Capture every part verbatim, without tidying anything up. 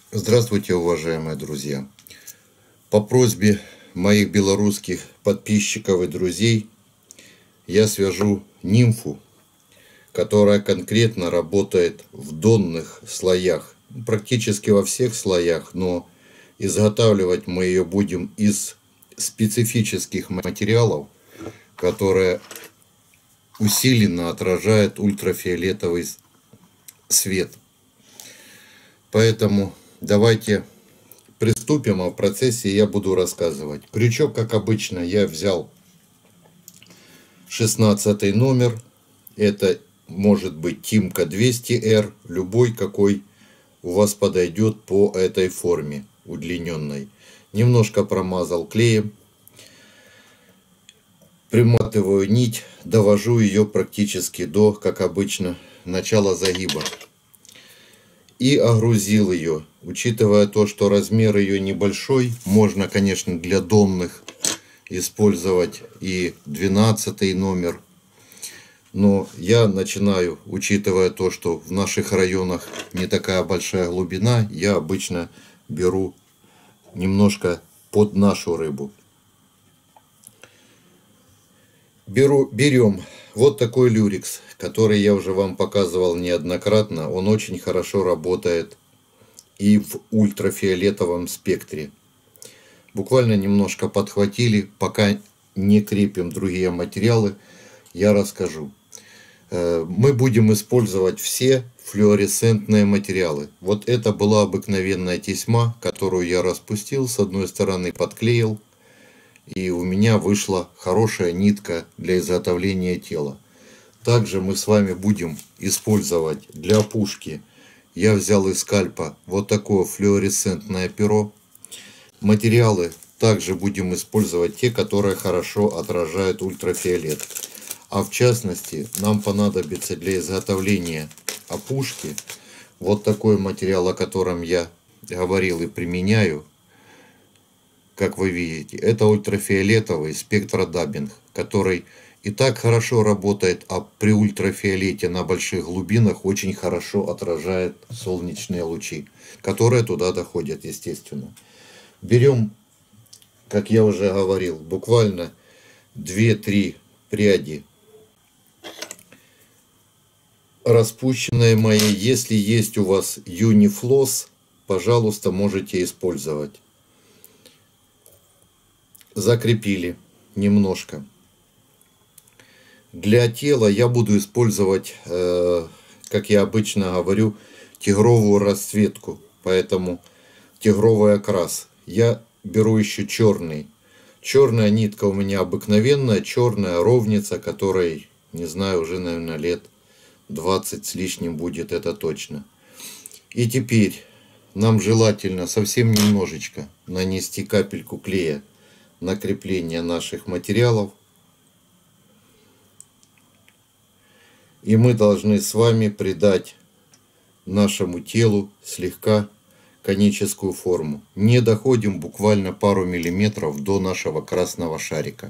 Здравствуйте, уважаемые друзья! По просьбе моих белорусских подписчиков и друзей я свяжу нимфу, которая конкретно работает в донных слоях, практически во всех слоях, но изготавливать мы ее будем из специфических материалов, которые усиленно отражают ультрафиолетовый свет. Поэтому давайте приступим, а в процессе я буду рассказывать. Крючок, как обычно, я взял шестнадцатый номер. Это может быть Тимка двести эр, любой, какой у вас подойдет по этой форме удлиненной. Немножко промазал клеем. Приматываю нить, довожу ее практически до, как обычно, начала загиба. И огрузил ее. Учитывая то, что размер ее небольшой, можно, конечно, для донных использовать и двенадцатый номер. Но я начинаю, учитывая то, что в наших районах не такая большая глубина, я обычно беру немножко под нашу рыбу. Беру, берем вот такой люрикс, который я уже вам показывал неоднократно. Он очень хорошо работает и в ультрафиолетовом спектре. Буквально немножко подхватили, пока не крепим другие материалы, я расскажу. Мы будем использовать все флуоресцентные материалы. Вот это была обыкновенная тесьма, которую я распустил, с одной стороны подклеил. И у меня вышла хорошая нитка для изготовления тела. Также мы с вами будем использовать для опушки. Я взял из скальпа вот такое флуоресцентное перо. Материалы также будем использовать те, которые хорошо отражают ультрафиолет. А в частности, нам понадобится для изготовления опушки вот такой материал, о котором я говорил и применяю. Как вы видите, это ультрафиолетовый спектродаббинг, который и так хорошо работает, а при ультрафиолете на больших глубинах очень хорошо отражает солнечные лучи, которые туда доходят, естественно. Берем, как я уже говорил, буквально две-три пряди распущенные мои. Если есть у вас юнифлосс, пожалуйста, можете использовать. Закрепили немножко. Для тела я буду использовать, э, как я обычно говорю, тигровую расцветку, поэтому тигровый окрас. Я беру еще черный. Черная нитка у меня обыкновенная, черная ровница, которой, не знаю, уже, наверное, лет двадцать с лишним будет, это точно. И теперь нам желательно совсем немножечко нанести капельку клея на крепление наших материалов. И мы должны с вами придать нашему телу слегка коническую форму. Не доходим буквально пару миллиметров до нашего красного шарика.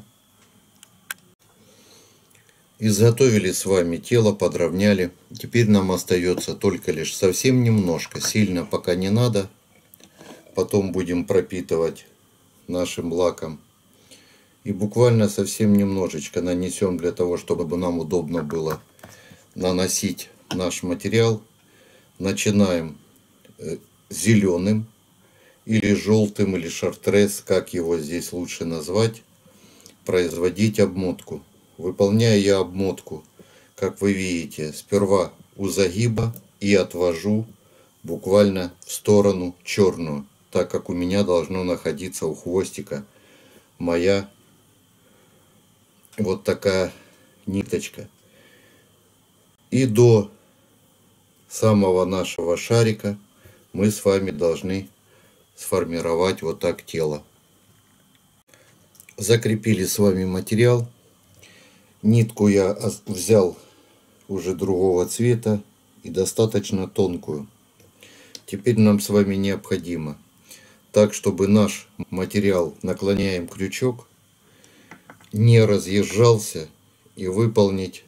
Изготовили с вами тело, подровняли. Теперь нам остается только лишь совсем немножко, сильно пока не надо. Потом будем пропитывать нашим лаком. И буквально совсем немножечко нанесем для того, чтобы нам удобно было наносить наш материал. Начинаем зеленым или желтым, или шартрез, как его здесь лучше назвать, производить обмотку. Выполняю я обмотку, как вы видите, сперва у загиба и отвожу буквально в сторону черную, так как у меня должно находиться у хвостика моя вот такая ниточка. И до самого нашего шарика мы с вами должны сформировать вот так тело. Закрепили с вами материал. Нитку я взял уже другого цвета и достаточно тонкую. Теперь нам с вами необходимо, так чтобы наш материал, наклоняем крючок, не разъезжался, и выполнить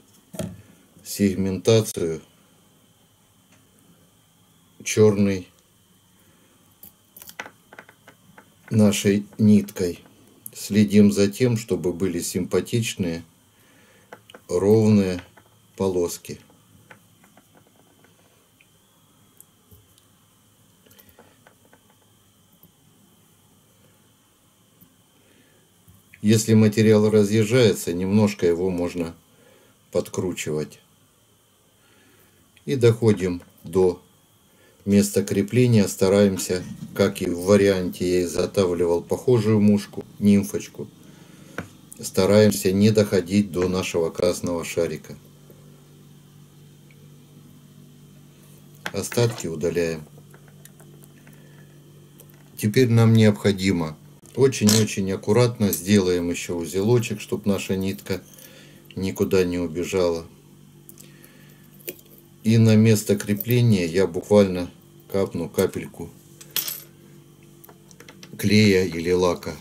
сегментацию черный нашей ниткой. Следим за тем, чтобы были симпатичные, ровные полоски. Если материал разъезжается, немножко его можно подкручивать. И доходим до места крепления. Стараемся, как и в варианте я изготавливал похожую мушку, нимфочку, стараемся не доходить до нашего красного шарика. Остатки удаляем. Теперь нам необходимо очень-очень аккуратно сделаем еще узелочек, чтобы наша нитка никуда не убежала. И на место крепления я буквально капну капельку клея или лака.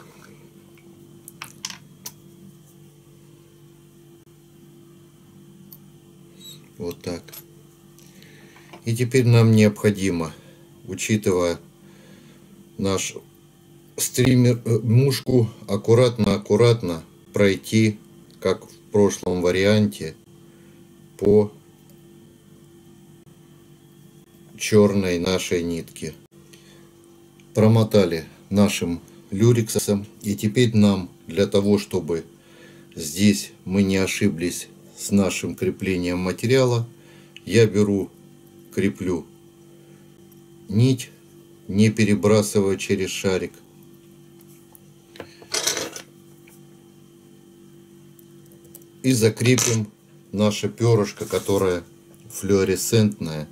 Вот так. И теперь нам необходимо, учитывая наш стример, мушку, аккуратно-аккуратно пройти, как в прошлом варианте, по черной нашей нитке. Промотали нашим люрексом. И теперь нам, для того чтобы здесь мы не ошиблись с нашим креплением материала, я беру, креплю нить, не перебрасывая через шарик. И закрепим наше перышко, которое флуоресцентное.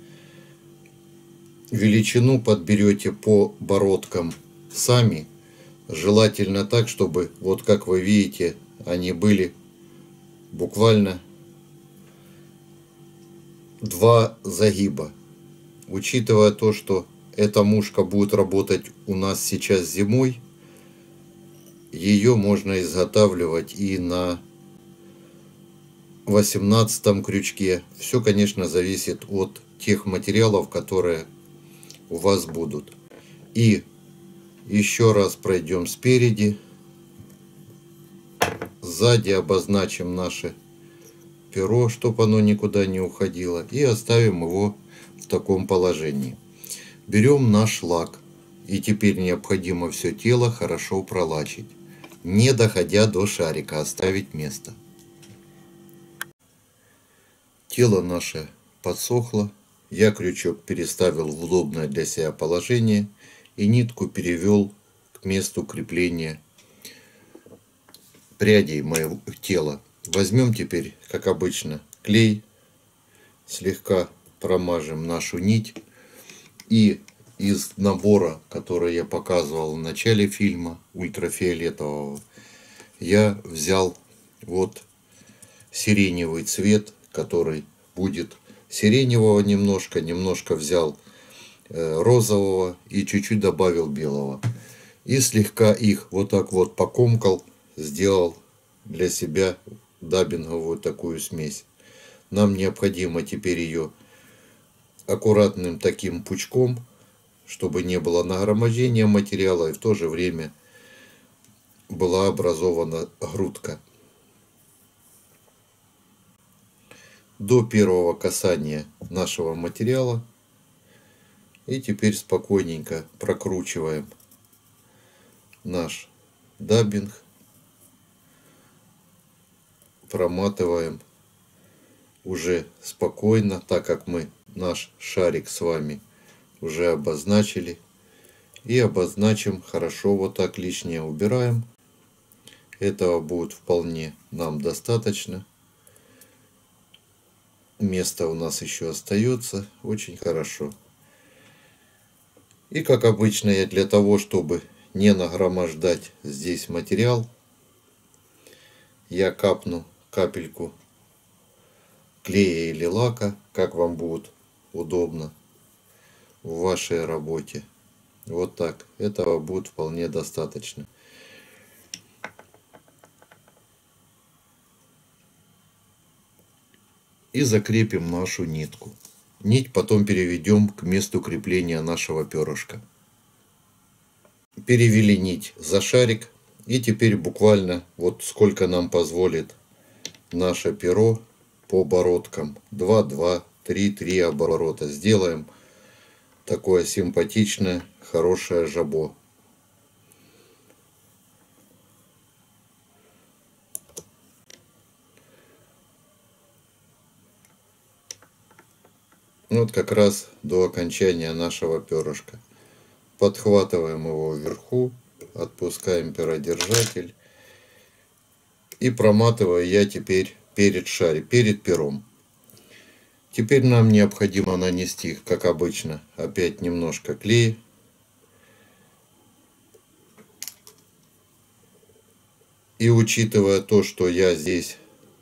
Величину подберете по бородкам сами. Желательно так, чтобы, вот как вы видите, они были буквально два загиба. Учитывая то, что эта мушка будет работать у нас сейчас зимой, ее можно изготавливать и на восемнадцатом крючке. Все, конечно, зависит от тех материалов, которые у вас будут. И еще раз пройдем спереди, сзади обозначим наше перо, чтобы оно никуда не уходило, и оставим его в таком положении. Берем наш лак, и теперь необходимо все тело хорошо пролачить, не доходя до шарика, оставить место. Тело наше подсохло, я крючок переставил в удобное для себя положение и нитку перевел к месту крепления прядей моего тела. Возьмем теперь, как обычно, клей, слегка промажем нашу нить, и из набора, который я показывал в начале фильма, ультрафиолетового, я взял вот сиреневый цвет, который будет сиреневого немножко, немножко взял э, розового и чуть-чуть добавил белого. И слегка их вот так вот покомкал, сделал для себя даббинговую такую смесь. Нам необходимо теперь ее аккуратным таким пучком, чтобы не было нагромождения материала и в то же время была образована грудка. До первого касания нашего материала. И теперь спокойненько прокручиваем наш даббинг, проматываем уже спокойно, так как мы наш шарик с вами уже обозначили. И обозначим хорошо, вот так лишнее убираем. Этого будет вполне нам достаточно. Место у нас еще остается, очень хорошо. И как обычно, я для того, чтобы не нагромождать здесь материал, я капну капельку клея или лака, как вам будет удобно в вашей работе. Вот так. Этого будет вполне достаточно. И закрепим нашу нитку. Нить потом переведем к месту крепления нашего перышка. перевели нить за шарик. И теперь буквально вот сколько нам позволит наше перо по обороткам. два, два, три, три оборота. Сделаем такое симпатичное, хорошее жабо. Вот как раз до окончания нашего перышка. Подхватываем его вверху, отпускаем перодержатель. И проматываю я теперь перед шариком, перед пером. Теперь нам необходимо нанести, как обычно, опять немножко клея. И учитывая то, что я здесь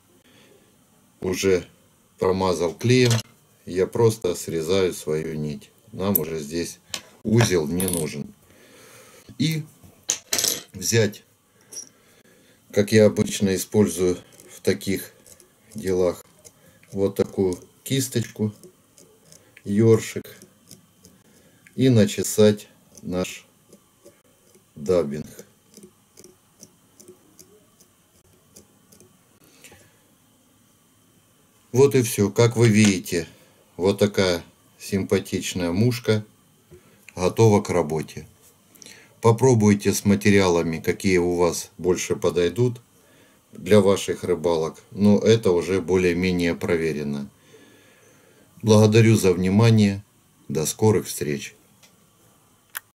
уже промазал клеем, я просто срезаю свою нить. Нам уже здесь узел не нужен. И взять, как я обычно использую в таких делах, вот такую кисточку, ёршик, и начесать наш даббинг. Вот и все. Как вы видите, вот такая симпатичная мушка готова к работе. Попробуйте с материалами, какие у вас больше подойдут для ваших рыбалок, но это уже более-менее проверено. Благодарю за внимание. До скорых встреч.